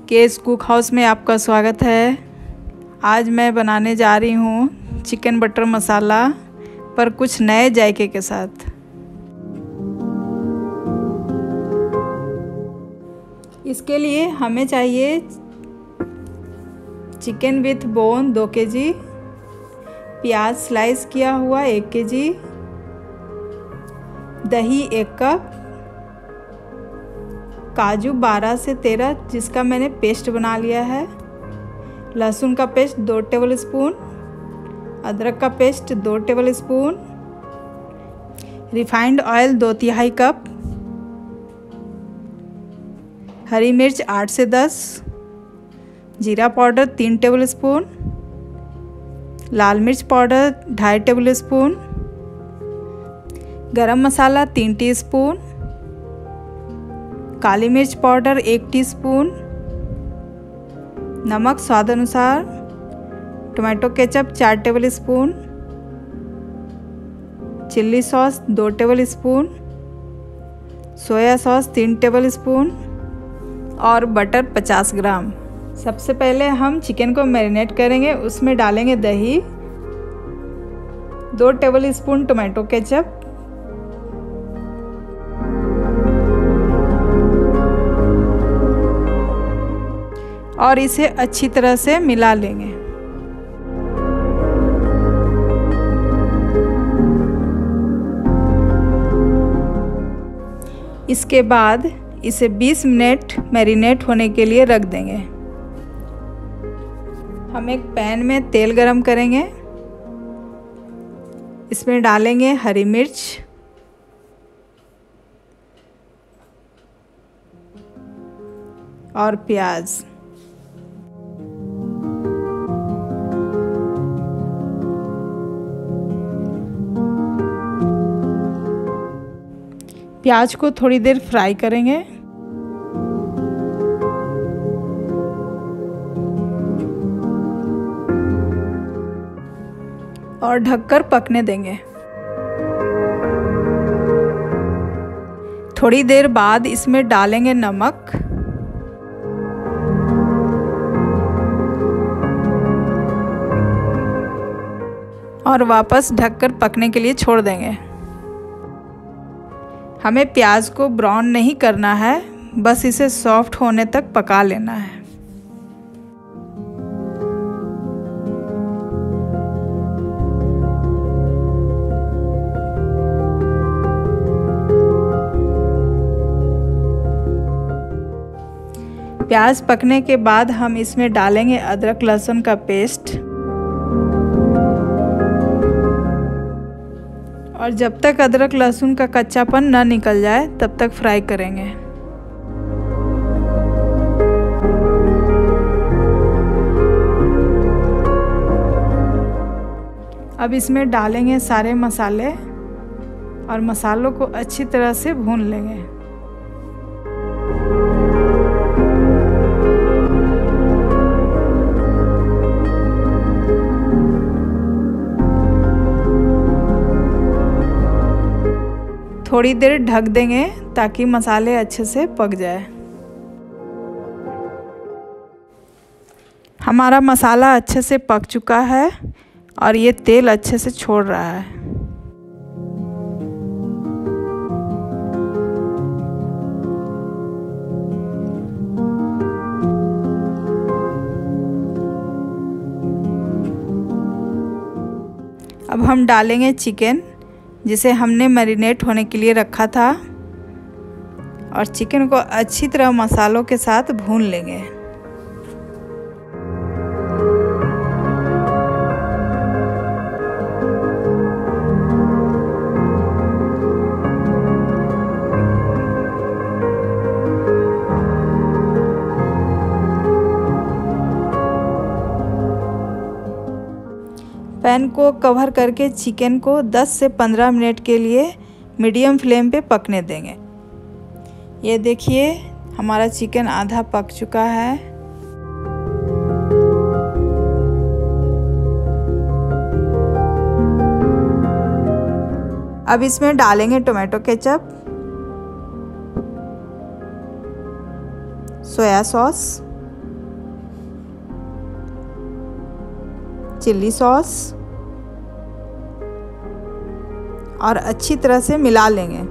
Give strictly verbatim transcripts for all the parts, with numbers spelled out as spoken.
Case cook house में आपका स्वागत है। आज मैं बनाने जा रही हूँ चिकन बटर मसाला, पर कुछ नए जायके के साथ। इसके लिए हमें चाहिए चिकन विथ बोन दो केजी, प्याज स्लाइस किया हुआ एक केजी, दही एक कप, काजू बारह से तेरह जिसका मैंने पेस्ट बना लिया है, लहसुन का पेस्ट दो टेबलस्पून, अदरक का पेस्ट दो टेबलस्पून, रिफाइंड ऑयल दो तिहाई कप, हरी मिर्च आठ से दस, जीरा पाउडर तीन टेबलस्पून, लाल मिर्च पाउडर ढाई टेबलस्पून, गरम मसाला तीन टीस्पून, काली मिर्च पाउडर एक टीस्पून, नमक स्वाद अनुसार, टोमेटो केचप चार टेबलस्पून, चिल्ली सॉस दो टेबलस्पून, सोया सॉस तीन टेबलस्पून और बटर पचास ग्राम। सबसे पहले हम चिकन को मैरिनेट करेंगे। उसमें डालेंगे दही, दो टेबलस्पून टोमेटो केचप, और इसे अच्छी तरह से मिला लेंगे। इसके बाद इसे बीस मिनट मैरिनेट होने के लिए रख देंगे। हम एक पैन में तेल गरम करेंगे। इसमें डालेंगे हरी मिर्च, और प्याज। प्याज को थोड़ी देर फ्राई करेंगे। और ढककर पकने देंगे। थोड़ी देर बाद इसमें डालेंगे नमक, और वापस ढककर पकने के लिए छोड़ देंगे। हमें प्याज को ब्राउन नहीं करना है, बस इसे सॉफ्ट होने तक पका लेना है। प्याज पकने के बाद हम इसमें डालेंगे अदरक लहसुन का पेस्ट, और जब तक अदरक लहसुन का कच्चापन न निकल जाए तब तक फ्राई करेंगे। अब इसमें डालेंगे सारे मसाले और मसालों को अच्छी तरह से भून लेंगे। थोड़ी देर ढक देंगे ताकि मसाले अच्छे से पक जाए। हमारा मसाला अच्छे से पक चुका है और ये तेल अच्छे से छोड़ रहा है। अब हम डालेंगे चिकन जिसे हमने मैरिनेट होने के लिए रखा था, और चिकन को अच्छी तरह मसालों के साथ भून लेंगे। पैन को कवर करके चिकन को दस से पंद्रह मिनट के लिए मीडियम फ्लेम पे पकने देंगे। ये देखिए हमारा चिकन आधा पक चुका है। अब इसमें डालेंगे tomato ketchup, soya sauce, chilli sauce और अच्छी तरह से मिला लेंगे।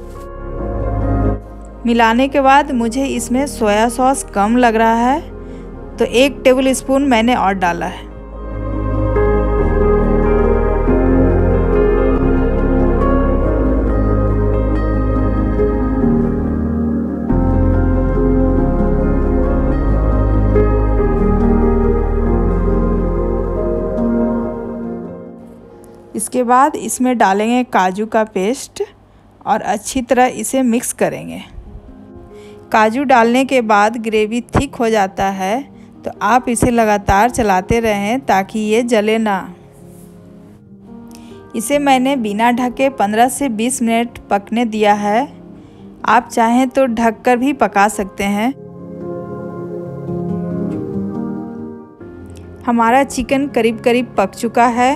मिलाने के बाद मुझे इसमें सोया सॉस कम लग रहा है तो एक टेबल स्पून मैंने और डाला है। इसके बाद इसमें डालेंगे काजू का पेस्ट और अच्छी तरह इसे मिक्स करेंगे। काजू डालने के बाद ग्रेवी थिक हो जाता है तो आप इसे लगातार चलाते रहें ताकि ये जले ना। इसे मैंने बिना ढके पंद्रह से बीस मिनट पकने दिया है। आप चाहें तो ढककर भी पका सकते हैं। हमारा चिकन करीब करीब पक चुका है।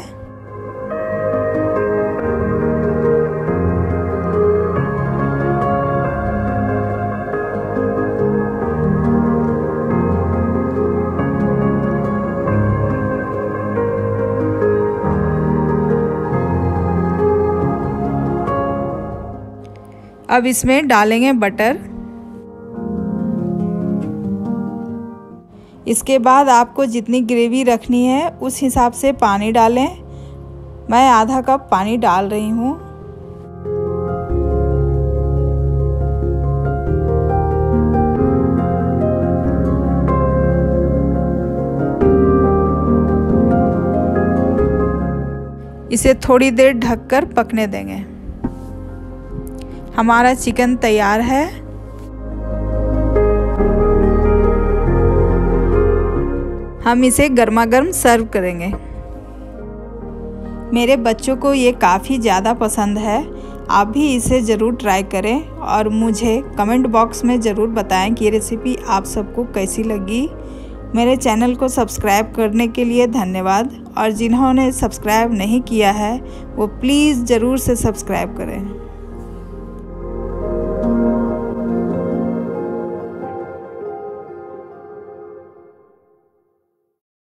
अब इसमें डालेंगे बटर। इसके बाद आपको जितनी ग्रेवी रखनी है उस हिसाब से पानी डालें। मैं आधा कप पानी डाल रही हूँ। इसे थोड़ी देर ढककर पकने देंगे। हमारा चिकन तैयार है। हम इसे गर्मा गर्म सर्व करेंगे। मेरे बच्चों को ये काफ़ी ज़्यादा पसंद है। आप भी इसे ज़रूर ट्राई करें और मुझे कमेंट बॉक्स में ज़रूर बताएं कि ये रेसिपी आप सबको कैसी लगी। मेरे चैनल को सब्सक्राइब करने के लिए धन्यवाद और जिन्होंने सब्सक्राइब नहीं किया है वो प्लीज़ ज़रूर से सब्सक्राइब करें।